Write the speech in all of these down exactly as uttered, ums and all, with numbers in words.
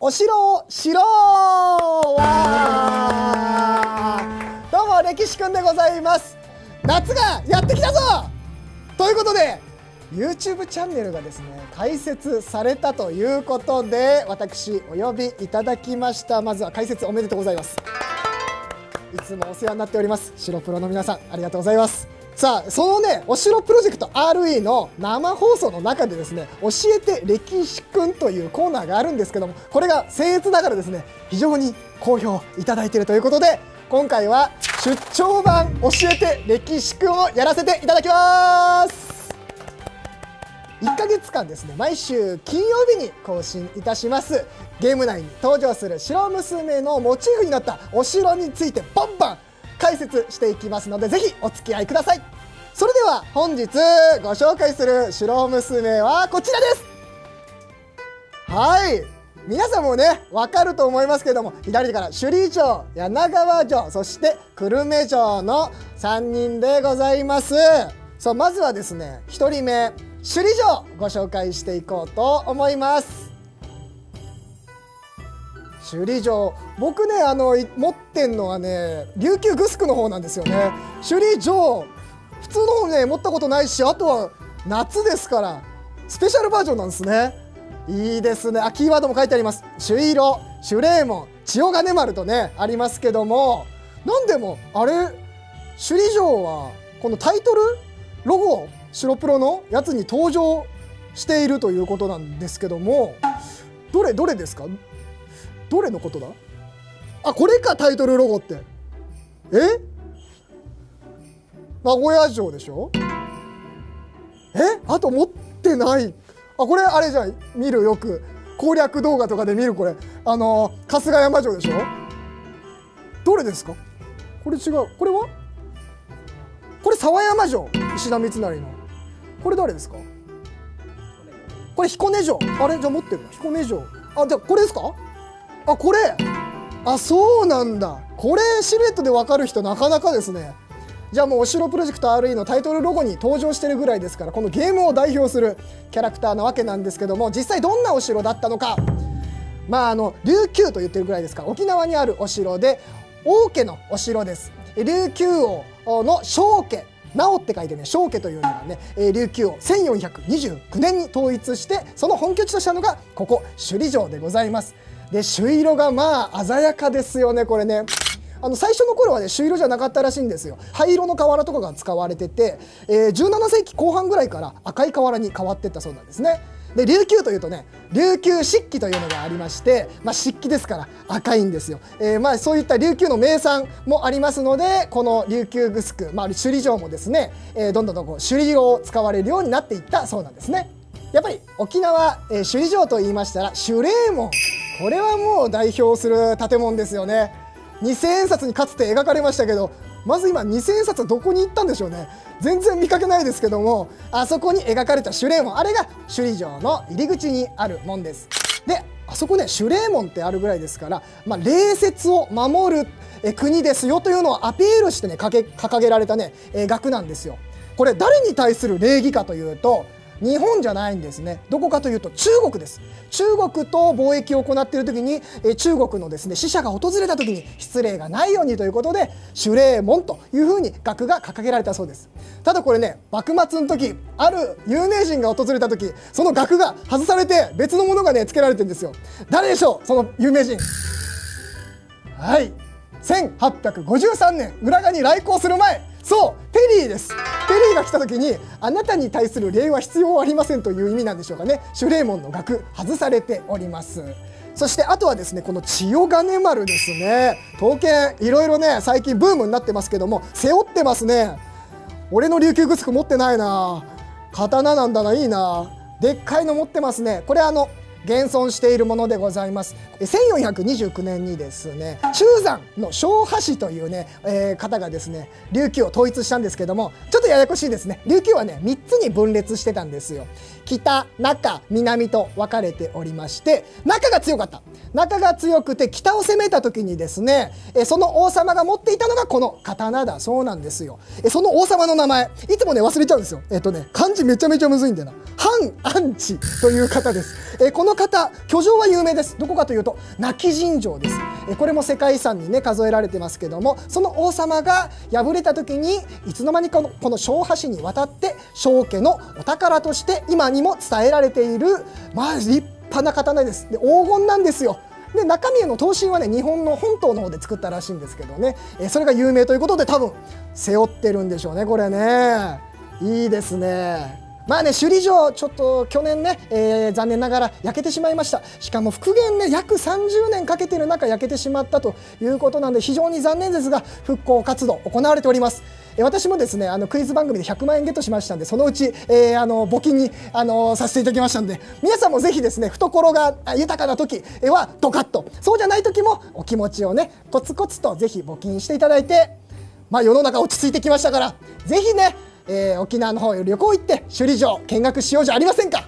お城を知ろう。わー、どうも歴史くんでございます。夏がやってきたぞということで YouTube チャンネルがですね開設されたということで、私お呼びいただきました。まずは開設おめでとうございます。いつもお世話になっております城プロの皆さん、ありがとうございます。さあ、そのねお城プロジェクト アールイー の生放送の中でですね、教えて歴史くんというコーナーがあるんですけども、これが僭越ながらですね非常に好評いただいているということで、今回は出張版教えて歴史くんをやらせていただきます。いっかげつかんですね、毎週金曜日に更新いたします。ゲーム内に登場する城娘のモチーフになったお城についてバンバン解説していきますので、ぜひお付き合いください。それでは本日ご紹介する城娘はこちらです。はい、皆さんもね分かると思いますけども、左から首里城、柳川城、そして久留米城のさんにんでございます。そう、まずはですねひとりめ首里城ご紹介していこうと思います。首里城、僕ねあの持ってんのはね琉球グスクの方なんですよね。首里城普通の方ね持ったことないし、あとは夏ですからスペシャルバージョンなんですね。いいですね。あ、キーワードも書いてあります。朱色、朱霊門、千代金丸とねありますけども、なんでもあれ首里城はこのタイトルロゴ白プロのやつに登場しているということなんですけども、どれどれですか？どれのことだ？あ、これか、タイトルロゴって。え？名古屋城でしょ？え？あと持ってない。あ、これあれじゃん、見るよく攻略動画とかで見る、これあのー、春日山城でしょ？どれですか？これ違う。これは？これ沢山城、石田三成の。これ誰ですか？これ彦根城。あれじゃあ持ってるな、彦根城。あ、じゃあこれですか？あ、これ。あ、そうなんだ。これシルエットで分かる人なかなかですね。じゃあもうお城プロジェクト アールイー のタイトルロゴに登場してるぐらいですから、このゲームを代表するキャラクターなわけなんですけども、実際どんなお城だったのか。まああの琉球と言ってるぐらいですから、沖縄にあるお城で王家のお城です。琉球王の正家、直って書いてね正家というのがね、えー、琉球をせんよんひゃくにじゅうきゅうねんに統一して、その本拠地としたのがここ首里城でございます。で朱色がまあ鮮やかですよね。これねあの最初の頃はね朱色じゃなかったらしいんですよ。灰色の瓦とかが使われてて、えー、じゅうななせいきこう半ぐらいから赤い瓦に変わっていったそうなんですね。で琉球というとね琉球漆器というのがありまして、まあ、漆器ですから赤いんですよ。えー、まあそういった琉球の名産もありますので、この琉球グスク、まあ、首里城もですね、えー、どんどんどんこう首里色を使われるようになっていったそうなんですね。やっぱり沖縄、えー、首里城と言いましたら朱霊門、これはもう代表する建物ですよね。にせんえんさつにかつて描かれましたけど、まず今にせんえんさつはどこに行ったんでしょうね。全然見かけないですけども、あそこに描かれた朱霊門、あれが首里城の入り口にある門です。であそこね朱霊門ってあるぐらいですから、まあ、礼節を守るえ国ですよというのをアピールしてね掲げられたね、え学なんですよ。これ誰に対する礼儀かというと、日本じゃないんですね。どこかというと中国です。中国と貿易を行っている時に、え中国のですね使者が訪れた時に失礼がないようにということで朱霊門というふうに額が掲げられたそうです。ただこれね幕末の時、ある有名人が訪れた時、その額が外されて別のものがね付けられてるんですよ。誰でしょう、その有名人。はい、せんはっぴゃくごじゅうさんねん浦賀に来航する前、そうペリーです。ペリーが来た時にあなたに対する礼は必要ありませんという意味なんでしょうかね。朱霊門の額外されております。そしてあとはですねこの千代金丸ですね。刀剣いろいろね最近ブームになってますけども、背負ってますね。俺の琉球グスク持ってないな。刀なんだな、いいな。でっかいの持ってますね。これあの現存しているものでございます。せんよんひゃくにじゅうきゅうねんにですね中山の正波氏というね、えー、方がですね琉球を統一したんですけども、ちょっとややこしいですね。琉球はねみっつに分裂してたんですよ。北、中、南と分かれておりまして、中が強かった。中が強くて北を攻めた時にですね、えその王様が持っていたのがこの刀だそうなんですよ。えその王様の名前いつもね忘れちゃうんですよ。えっとね漢字めちゃめちゃむずいんだよな。韓安智という方です。えこのの方居城は有名です。どこかというと亡き尋常です。えこれも世界遺産にね数えられてますけども、その王様が敗れた時にいつの間にかのこの昭和市に渡って昭家のお宝として今にも伝えられている、まあ立派な刀です。で黄金なんですよ。で中身への刀身はね日本の本島の方で作ったらしいんですけどね、えそれが有名ということで多分背負ってるんでしょうね。これねいいですね。まあね首里城ちょっと去年ね、えー、残念ながら焼けてしまいました。しかも復元ね約さんじゅうねんかけてる中焼けてしまったということなんで非常に残念ですが復興活動行われております。私もですねあのクイズ番組でひゃくまんえんゲットしましたんで、そのうち、えー、あの募金にあのさせていただきましたんで、皆さんもぜひですね懐が豊かな時はドカッと、そうじゃない時もお気持ちをねコツコツとぜひ募金していただいて、まあ世の中落ち着いてきましたからぜひね、えー、沖縄の方へ旅行行って首里城見学しようじゃありませんか。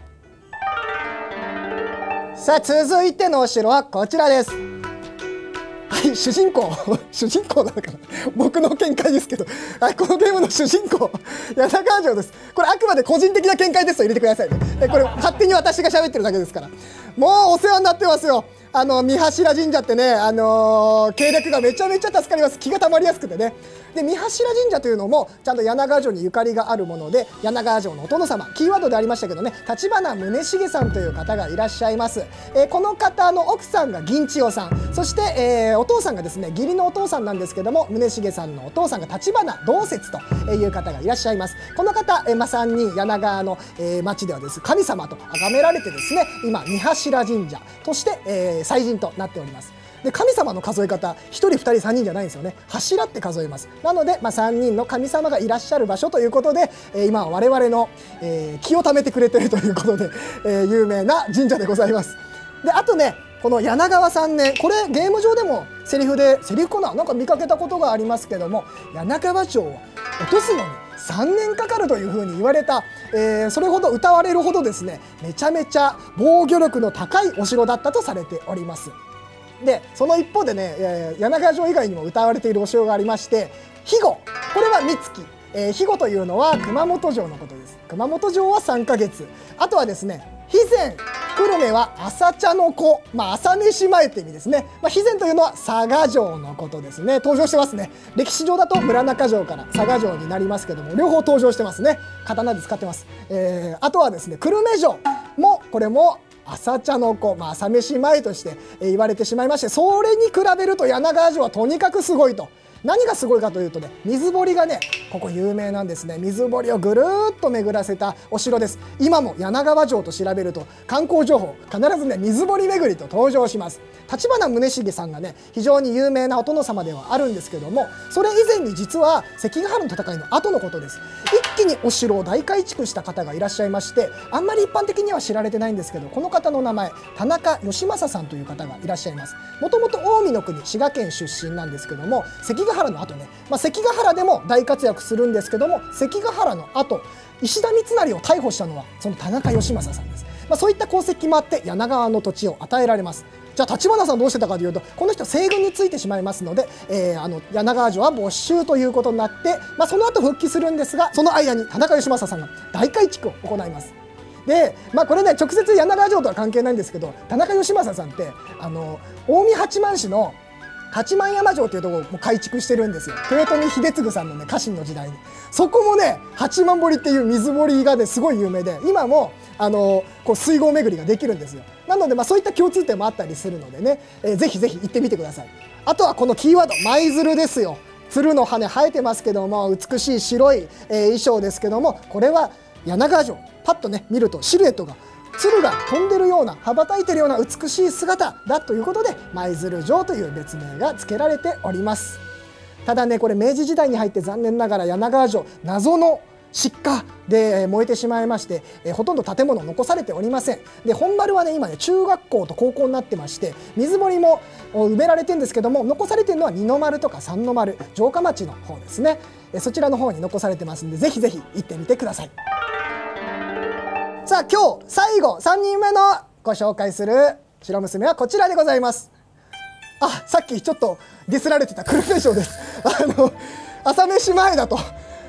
さあ続いてのお城はこちらです。はい、主人公主人公なのかな僕の見解ですけど、はい、このゲームの主人公柳川城です。これあくまで個人的な見解ですと入れてくださいね。これ勝手に私が喋ってるだけですから。もうお世話になってますよ。あの三柱神社ってね、あのー、計略がめちゃめちゃ助かります。気がたまりやすくてね。で三柱神社というのもちゃんと柳川城にゆかりがあるもので、柳川城のお殿様キーワードでありましたけどね、立花宗茂さんという方がいらっしゃいます。えー、この方の奥さんが銀千代さん、そして、えー、お父さんがですね義理のお父さんなんですけども、宗茂さんのお父さんが立花道節という方がいらっしゃいます。この方、えーまあ、さんにん柳川の、えー、町ではです、神様と崇められてですね、今三柱神社として、えー、祭神となっております。で神様の数え方ひとりふたりさんにんじゃないんですよね。柱って数えます。なので、まあ、さんにんの神様がいらっしゃる場所ということで、えー、今は我々の、えー、気をためてくれてるということで、えー、有名な神社でございます。であとねこの柳川さんねん、これゲーム上でもセリフでセリフかななんか見かけたことがありますけども、柳川城を落とすのにさんねんかかるというふうに言われた、えー、それほど歌われるほどですねめちゃめちゃ防御力の高いお城だったとされております。でその一方でね、えー、柳川城以外にも歌われているお城がありまして、肥後、これは三月、えー、肥後というのは熊本城のことです。熊本城はさんかげつ、あとはですね肥前久留米は朝茶の子、まあ、朝飯前って意味ですね。まあ、肥前というのは佐賀城のことですね。登場してますね。歴史上だと村中城から佐賀城になりますけども、両方登場してますね。刀で使ってます。えー、あとはですね久留米城もこれも朝茶の子、まあ、朝飯前として言われてしまいまして、それに比べると柳川城はとにかくすごいと。何がすごいかというとね、水堀がねここ有名なんですね。水堀をぐるっと巡らせたお城です。今も柳川城と調べると観光情報必ずね水堀巡りと登場します。立花宗茂さんがね非常に有名なお殿様ではあるんですけども、それ以前に実は関ヶ原の戦いの後のことです。一気にお城を大改築した方がいらっしゃいまして、あんまり一般的には知られてないんですけど、この方の名前田中義政さんという方がいらっしゃいます。もともと近江の国滋賀県出身なんですけども、関ヶ原の後ね、まあ、関ヶ原でも大活躍するんですけども、関ヶ原の後石田三成を逮捕したのはその田中義政さんです。まあ、そういった功績もあって柳川の土地を与えられます。じゃあ立花さんどうしてたかというと、この人西軍についてしまいますので、えー、あの柳川城は没収ということになって、まあ、その後復帰するんですが、その間に田中義政さんが大改築を行います。で、まあ、これね直接柳川城とは関係ないんですけど、田中義政さんってあの近江八幡市の八幡山城というところも改築してるんですよ。豊臣秀次さんのね家臣の時代に。そこもね八幡堀っていう水堀がねすごい有名で、今もあのこう水郷巡りができるんですよ。なので、まあ、そういった共通点もあったりするのでね、えー、ぜひぜひ行ってみてください。あとはこのキーワード舞鶴ですよ。鶴の羽生えてますけども美しい白い、えー、衣装ですけども、これは柳川城パッとね見るとシルエットが鶴が飛んでるような羽ばたいてるような美しい姿だということで舞鶴城という別名が付けられております。ただねこれ明治時代に入って残念ながら柳川城謎の失火で燃えてしまいまして、えほとんど建物残されておりません。で本丸はね今ね中学校と高校になってまして、水堀も埋められてるんですけども、残されてるのは二の丸とか三の丸、城下町の方ですね。えそちらの方に残されてますんで、ぜひぜひ行ってみてください。さあ今日最後さんにんめのご紹介する白娘はこちらでございます。あ、さっきちょっとディスられてた久留米城です。あの朝飯前だと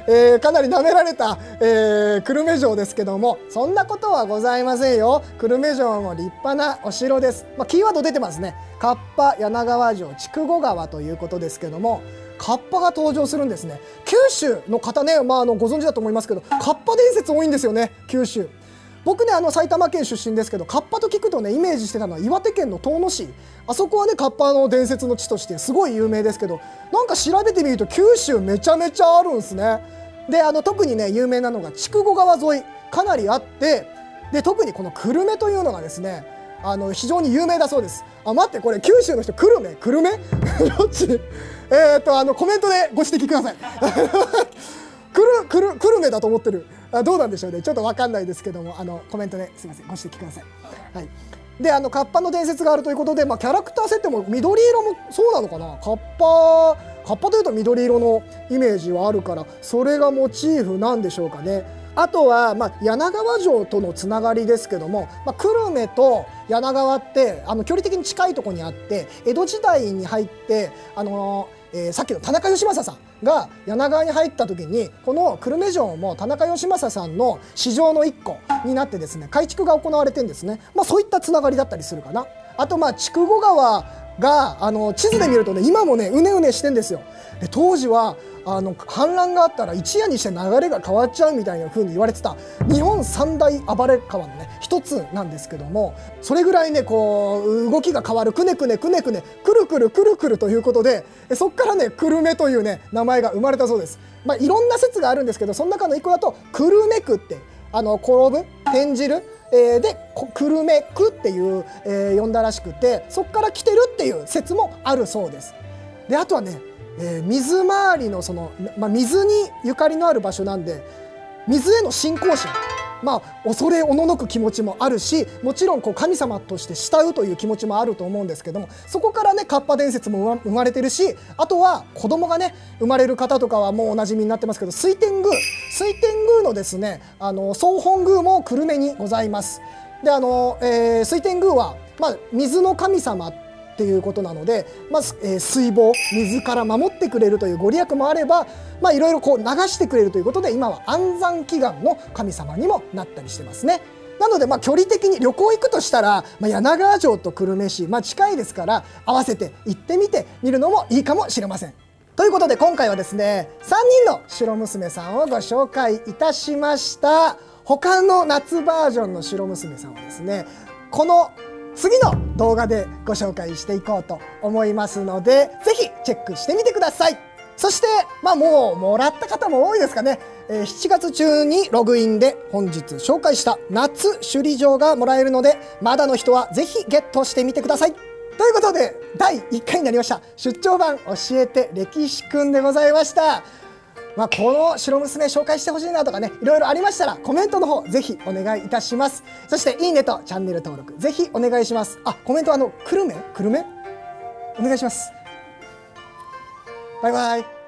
えー、かなり舐められた、えー、久留米城ですけども、そんなことはございませんよ。久留米城も立派なお城です。まあ、キーワード出てますね。河童柳川城筑後川ということですけども、河童が登場するんですね。九州の方ね、まあ、あのご存知だと思いますけど、河童伝説多いんですよね、九州。僕ね、あの埼玉県出身ですけど、河童と聞くとね、イメージしてたのは岩手県の遠野市。あそこはね、河童の伝説の地としてすごい有名ですけど、なんか調べてみると九州めちゃめちゃあるんですね。で、あの特にね、有名なのが筑後川沿いかなりあって、で特にこの久留米というのがですね、あの非常に有名だそうです。あ、待って、これ九州の人久留米久留米どっちえっとあのコメントでご指摘ください久留久留久留米だと思ってる。あ、どうなんでしょうね、ちょっと分かんないですけども、あのコメントですいません、ご指摘ください。はい、で、あの河童の伝説があるということで、まあ、キャラクター設定も緑色もそうなのかな。河童河童というと緑色のイメージはあるから、それがモチーフなんでしょうかね。あとは、まあ、柳川城とのつながりですけども、まあ、久留米と柳川ってあの距離的に近いところにあって、江戸時代に入ってあのーえー、さっきの田中義政さんが柳川に入った時に、この久留米城も田中義政さんの市場の一個になってですね、改築が行われてるんですね。まあ、そういったつながりだったりするかな。あと、まあ筑後川があの地図で見るとね、今もねうねうねしてんですよ。で当時はあの氾濫があったら一夜にして流れが変わっちゃうみたいな風に言われてた日本三大暴れ川のね一つなんですけども、それぐらいねこう動きが変わる、くねくねくねくねくるくるくるくるということで、そっからね久留米というね名前が生まれたそうです。まあいろんな説があるんですけど、その中の一個だと久留米区って、あの転ぶ転じる、えー、で久留米区っていう、えー、呼んだらしくて、そこから来てるっていう説もあるそうです。であとはね、えー、水回りのその、まあ、水にゆかりのある場所なんで、水への信仰心、まあ恐れおののく気持ちもあるし、もちろんこう神様として慕うという気持ちもあると思うんですけども、そこからね河童伝説も生まれてるし、あとは子供がね生まれる方とかはもうおなじみになってますけど、水天宮水天宮のですね、あの総本宮も久留米にございます。であの、えー、水天宮は、まあ、水の神様っていうことなので、まず、えー、水防、水から守ってくれるというご利益もあれば、まあいろいろこう流してくれるということで、今は安産祈願の神様にもなったりしてますね。なのでまあ距離的に旅行行くとしたら、まあ、柳川城と久留米市、まあ、近いですから、合わせて行ってみてみるのもいいかもしれません。ということで今回はですね、さんにんの白娘さんをご紹介いたしました。他の夏バージョンの白娘さんはですね、この次の動画でご紹介していこうと思いますので、ぜひチェックしてみてください。そしてまあもうもらった方も多いですかね。えー、しちがつ中にログインで本日紹介した夏首里城がもらえるので、まだの人はぜひゲットしてみてください。ということでだいいっかいになりました出張版教えて歴史くんでございました。まあこの白娘紹介してほしいなとかね、いろいろありましたらコメントの方ぜひお願いいたします。そしていいねとチャンネル登録ぜひお願いします。あ、コメントあの久留米久留米お願いします。バイバイ。